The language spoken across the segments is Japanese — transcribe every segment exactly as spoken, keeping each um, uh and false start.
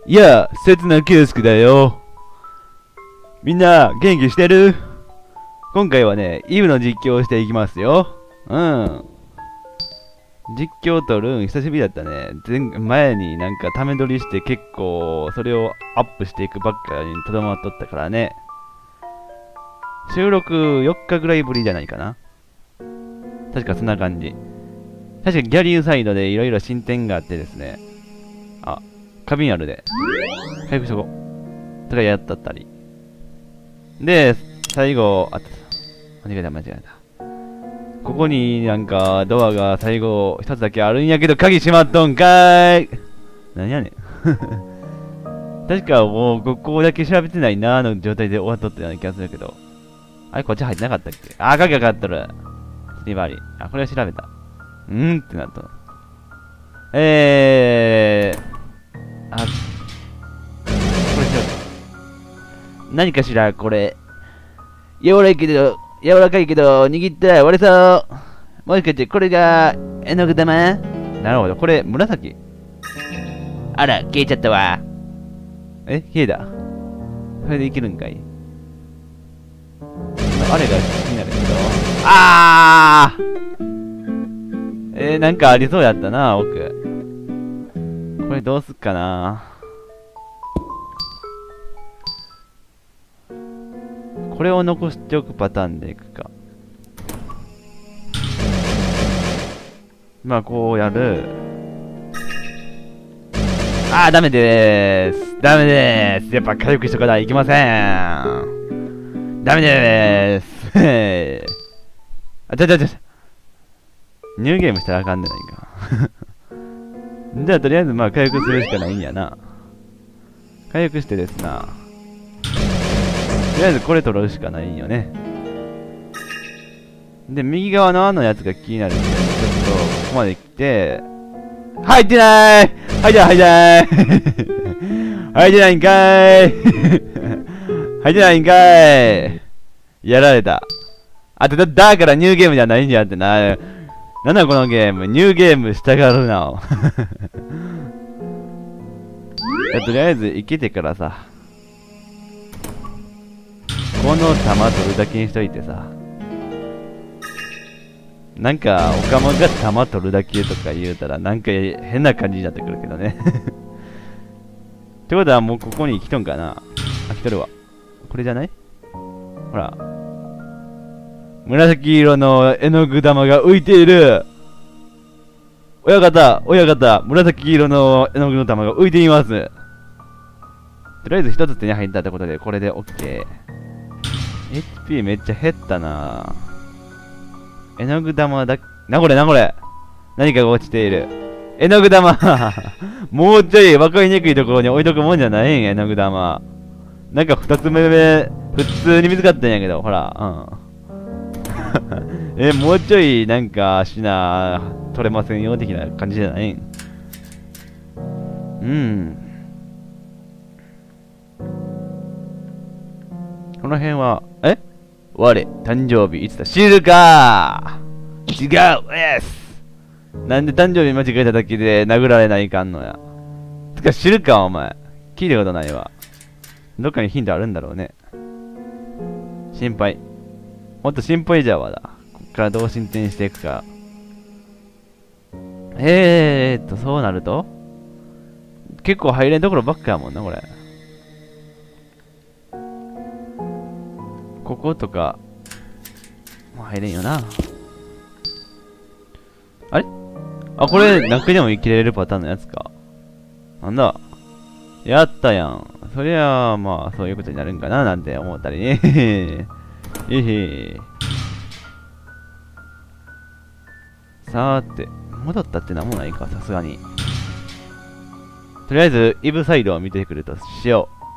いや、刹那圭介だよ。みんな、元気してる？今回はね、イブの実況をしていきますよ。うん。実況撮るん久しぶりだったね。前前になんかため撮りして結構、それをアップしていくばっかりにとどまっとったからね。収録よっかぐらいぶりじゃないかな。確かそんな感じ。確かギャリューサイドでいろいろ進展があってですね。あ、花瓶あるで。回復しとこう。とかやったったり。で、最後、あった。間違えた間違えた。ここになんかドアが最後一つだけあるんやけど鍵閉まっとんかーい。何やねん。確かもうここだけ調べてないなーの状態で終わっとったような気がするけど。あれこっち入ってなかったっけ？あ、鍵がかかっとる。リバリ。あ、これは調べた。うんってなった。えー。あ、これしよう。何かしらこれ。柔らかいけど、柔らかいけど、握ったら割れそう。もしかしてこれが絵の具玉？なるほど、これ紫。あら、消えちゃったわ。え、消えた。それでいけるんかい。あれが気になるけど。あーえー、なんかありそうやったな、奥。これどうすっかな。これを残しておくパターンでいくか。まあ、こうやる。あー、ダメでーす。ダメでーす。やっぱ回復しとかないといけません。ダメでーす。へー。あ、ちゃちゃちゃちゃ。ニューゲームしたらあかんでないか。じゃあ、とりあえず、まあ、回復するしかないんやな。回復してですな。とりあえずこれ取るしかないんよね。で、右側のあのやつが気になるんで、ちょっとここまで来て、入ってなーい入ってない入ってない入ってないんかーい入ってないんかーいやられた。あ、だ、だからニューゲームじゃないんじゃってな。なんだこのゲーム。ニューゲームしたがるな。とりあえず生きてからさ。この玉取るだけにしといてさ。なんか、オカマが玉取るだけとか言うたら、なんか変な感じになってくるけどね。ってことはもうここに来とんかな。あ、来とるわ。これじゃない？ほら。紫色の絵の具玉が浮いている。親方、親方、紫色の絵の具の玉が浮いています。とりあえず一つ手に入ったってことで、これで OK。エイチピー めっちゃ減ったなぁ。絵の具玉だ、なこれなこれ。何かが落ちている。絵の具玉もうちょい分かりにくいところに置いとくもんじゃないん、絵の具玉。なんか二つ目目、普通に見つかったんやけど、ほら、うん。え、もうちょい、なんか、しな、取れませんよ、的な感じじゃないん。うん。この辺は、え我、誕生日いつだ知るか違うエスなんで誕生日間違えただけで殴られないかんのや。つか知るかお前。聞いたことないわ。どっかにヒントあるんだろうね。心配。もっと心配じゃわだ。こっからどう進展していくか。えーっと、そうなると結構入れんところばっかやもんな、これ。こことか、もう入れんよな。あれあ、これ、なくでも生きれるパターンのやつか。なんだやったやん。そりゃあ、まあ、そういうことになるんかな、なんて思ったりね。えへさーて、戻ったってなんもないか、さすがに。とりあえず、イブサイドを見てくるとしよう。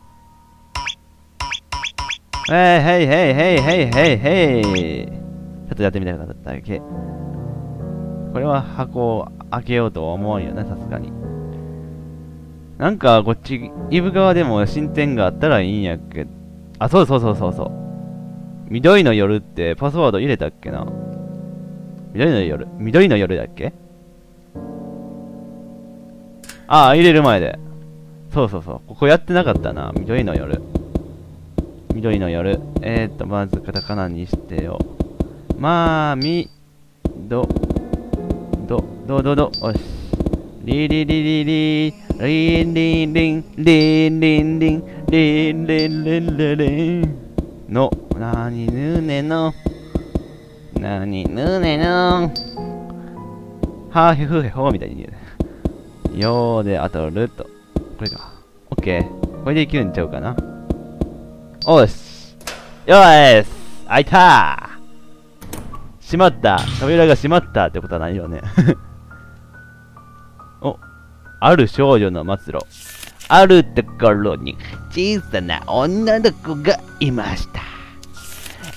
へいへいへいへいへいへいへい。ちょっとやってみたかっただけ。これは箱を開けようとは思わんよね、さすがに。なんか、こっち、イブ側でも進展があったらいいんやっけ。あ、そうそうそうそうそう。緑の夜ってパスワード入れたっけな。緑の夜、緑の夜だっけ。ああ、入れる前で。 そうそうそう。ここやってなかったな。緑の夜。緑の夜。えーっと、まずカタカナにしてよ。まーみ、ど、ど、ど、ど、ど、おし。リリリリリ、リンリンリン、リンリンリン、リンリンリンリンリン。の、なにぬねの、なにぬねの、はーへふへほみたいに言うね。よーで、あとると。これか。オッケー。これでいけるんちゃうかな。おし。よーし。開いたー。閉まった。扉が閉まったってことはないよね。お。ある少女の末路。あるところに小さな女の子がいました。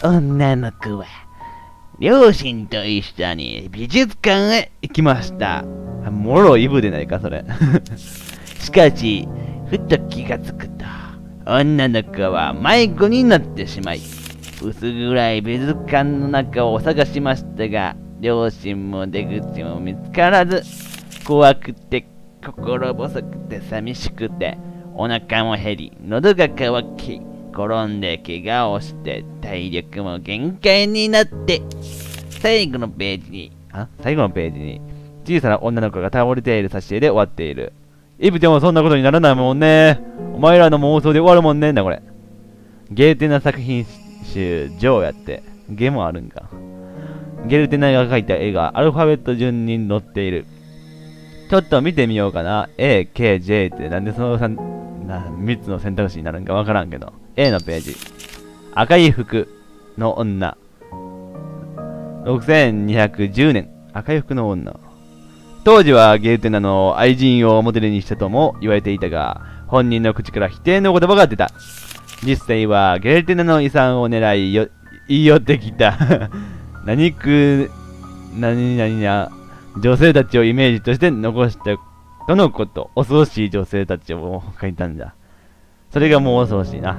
女の子は両親と一緒に美術館へ行きました。もろイブでないかそれ。しかしふと気がつくと女の子は迷子になってしまい、薄暗い美術館の中を探しましたが、両親も出口も見つからず、怖くて心細くて寂しくて、お腹も減り喉が渇き、転んで怪我をして体力も限界になって、最後のページにあ最後のページに小さな女の子が倒れている挿絵で終わっている。イブでもそんなことにならないもんね。お前らの妄想で終わるもんねんだこれ。ゲルテナ作品集ジョーやって。ゲもあるんか。ゲルテナが描いた絵がアルファベット順に載っている。ちょっと見てみようかな。A、K、J ってなんでその 3, なみっつの選択肢になるんかわからんけど。A のページ。赤い服の女。ろくせんにひゃくじゅうねん。赤い服の女。当時はゲルテナの愛人をモデルにしたとも言われていたが、本人の口から否定の言葉が出た。実際はゲルテナの遺産を狙いよ言い寄ってきた。何く、何々な女性たちをイメージとして残したとのこと。恐ろしい女性たちを書いたんだ。それがもう恐ろしいな。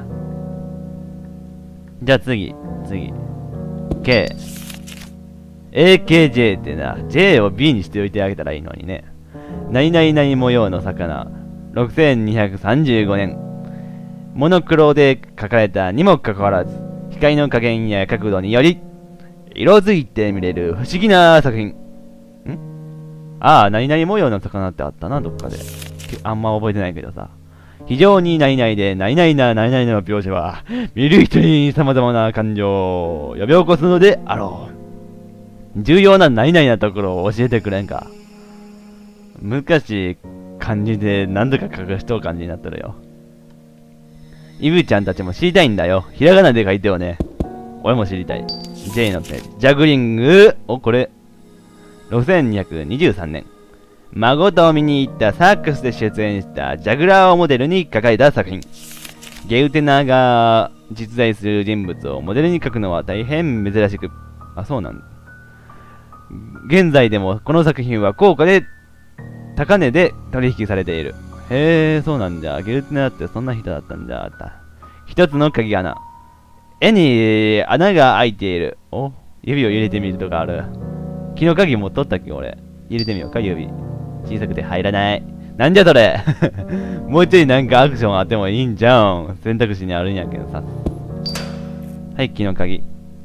じゃあ次、次。K。エーケージェー ってな、J を B にしておいてあげたらいいのにね。何々々模様の魚。ろくせんにひゃくさんじゅうごねん。モノクロで描かれたにもかかわらず、光の加減や角度により、色づいて見れる不思議な作品。んああ、何々模様の魚ってあったな、どっかで。あんま覚えてないけどさ。非常に何々で、何々な何々の描写は、見る人に様々な感情を呼び起こすのであろう。重要な何々なところを教えてくれんか。難しい漢字で何度か書く人感じになってるよ。イブちゃんたちも知りたいんだよ。ひらがなで書いてよね。俺も知りたい。J のページ。ジャグリング。お、これ。ろくせんにひゃくにじゅうさんねん。孫と見に行ったサーカスで出演したジャグラーをモデルに描かれた作品。ゲウテナが実在する人物をモデルに描くのは大変珍しく。あ、そうなんだ。現在でもこの作品は高価で高値で取引されている。へえ、そうなんだ。ゲルテナってそんな人だったんだ。一つの鍵穴。絵に穴が開いている。お、指を入れてみるとかある。木の鍵持っとったっけ俺。入れてみようか、指。小さくて入らない。なんじゃそれ。もうちょいなんかアクションあってもいいんじゃん。選択肢にあるんやけどさ。はい、木の鍵。ん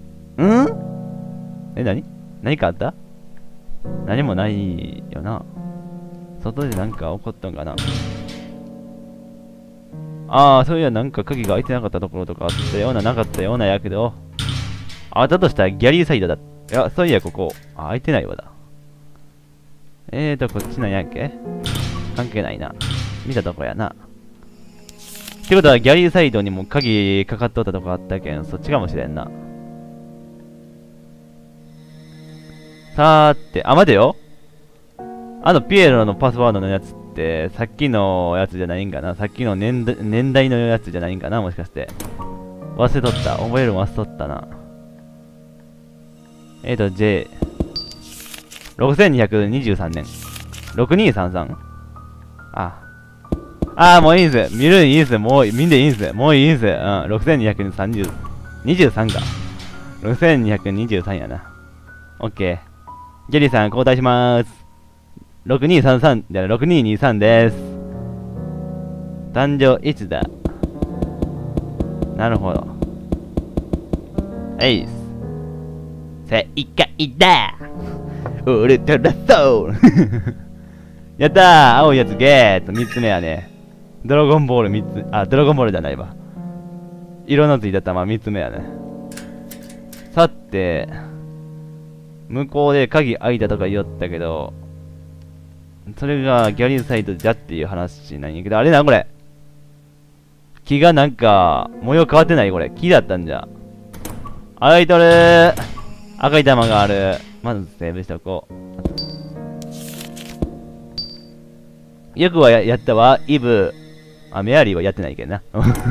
え、なに何かあった？何もないよな。外でなんか起こったんかな。ああ、そういやなんか鍵が開いてなかったところとかあったようななかったようなやけど。あったとしたらギャリーサイドだ。いや、そういやここ。あ、開いてないわだ。えーと、こっちなんやっけ？関係ないな。見たとこやな。ってことはギャリーサイドにも鍵かかっとったとこあったけん、そっちかもしれんな。さーって、あ、待てよ。あのピエロのパスワードのやつって、さっきのやつじゃないんかな。さっきの年代、年代のやつじゃないんかな、もしかして。忘れとった。覚えるの忘れとったな。えーと、J。ろくせんにひゃくにじゅうさんねん。ろくにーさんさん。あ。あー、もういいんす。見るんいいんす。もう、見んでいいんす。もういいんす。うん。ろくせんにひゃくさんじゅう、にじゅうさんか。ろくせんにひゃくにじゅうさんやな。オッケー。ジェリーさん、交代しまーす。ろくにーさんさんじゃろくにーにーさんです。 誕生いつだ。なるほど。えいっす。正解だ。ウルトラソウルやったー、青いやつゲーとみっつめはね、ドラゴンボールみっつ、あ、ドラゴンボールじゃないわ。色のついた玉みっつめやね。さて、向こうで鍵開いたとか言おったけど、それがギャリーサイトじゃっていう話なんやけど、あれなこれ。木がなんか、模様変わってないこれ。木だったんじゃ。開いとるー。赤い玉がある。まずセーブしておこう。よくは や, やったわ。イブ。あ、メアリーはやってないけどな。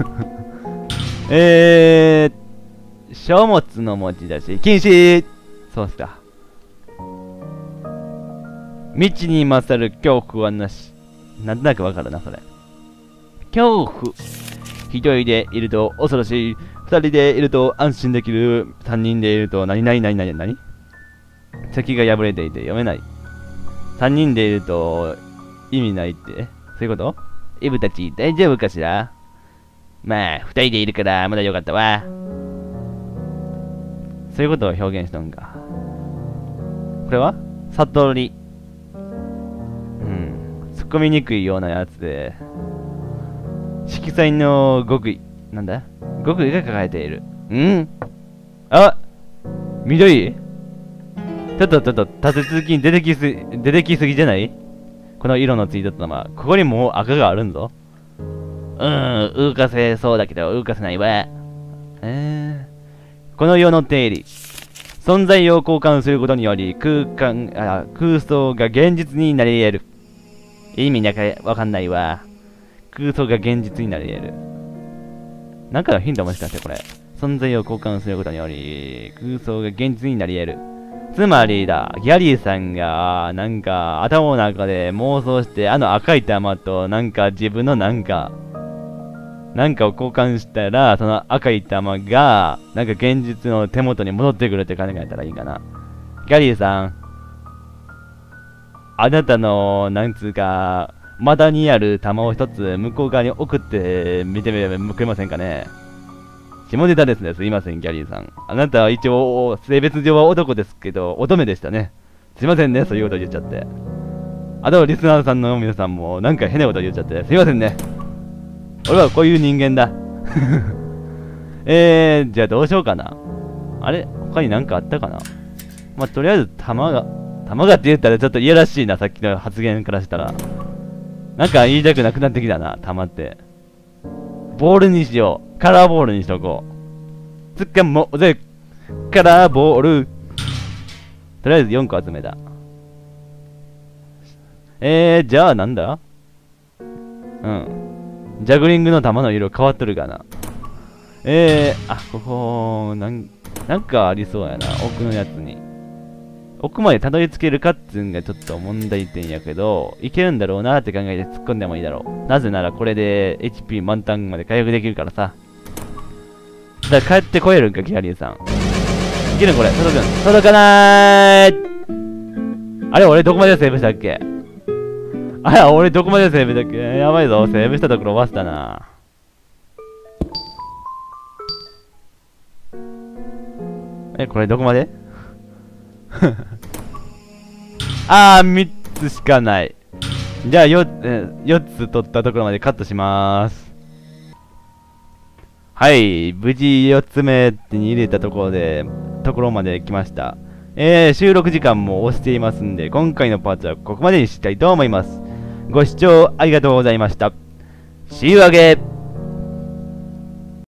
えー、書物の持ち出し禁止。そうっすか。未知に勝る恐怖はなし。なんとなくわかるな、それ。恐怖。一人でいると恐ろしい。二人でいると安心できる。三人でいると何々何々何先が破れていて読めない。三人でいると意味ないって。そういうこと？イブたち大丈夫かしら？まあ、二人でいるからまだよかったわ。そういうことを表現しとんか。これは悟り。うん。突っ込みにくいようなやつで。色彩の極意。なんだ極意が抱えている。んあ緑ちょっとちょっと立て続きに出てきす、出てきすぎじゃない？この色のついた玉。ここにもう赤があるんぞ。うーん、動かせそうだけど動かせないわ。えー、この世の定理。存在を交換することにより空間、あ、空想が現実になり得る。意味なんかわかんないわ。空想が現実になり得る。なんかのヒントもしかしてこれ。存在を交換することにより空想が現実になり得る。つまりだ、ギャリーさんが、なんか、頭の中で妄想して、あの赤い玉と、なんか自分のなんか、なんかを交換したら、その赤い玉が、なんか現実の手元に戻ってくるって考えたらいいかな。ギャリーさん、あなたの、なんつうか、股にある玉を一つ向こう側に送って見てみくれませんかね。下ネタですね。すいません、ギャリーさん。あなたは一応、性別上は男ですけど、乙女でしたね。すいませんね、そういうこと言っちゃって。あと、リスナーさんの皆さんも、なんか変なこと言っちゃって、すいませんね。俺はこういう人間だ。えー、じゃあどうしようかな。あれ他になんかあったかな。まあ、とりあえず、玉が、玉がって言ったらちょっといやらしいな、さっきの発言からしたら。なんか言いたくなくなってきたな、玉って。ボールにしよう。カラーボールにしとこう。つかもうぜ。カラーボール。とりあえずよんこ集めた。えー、じゃあなんだ？うん。ジャグリングの球の色変わっとるかな。えー、あ、ここ、なん、なんかありそうやな。奥のやつに。奥までたどり着けるかっつうんがちょっと問題点やけど、いけるんだろうなって考えて突っ込んでもいいだろう。なぜならこれで エイチピー 満タンまで回復できるからさ。だから帰ってこえるんか、キャリーさん。いけるんこれ、届くん。届かなーい。あれ、俺どこまでセーブしたっけ？あれ、俺どこまでセーブしたっけ？やばいぞ、セーブしたところ忘れたな。え、これどこまで？あー、みっつしかない。じゃあ よ, よっつ取ったところまでカットしまーす。はい、無事よっつめ手に入れたところで、ところまで来ました。えー、収録時間も押していますんで、今回のパーツはここまでにしたいと思います。ご視聴ありがとうございました。See you again!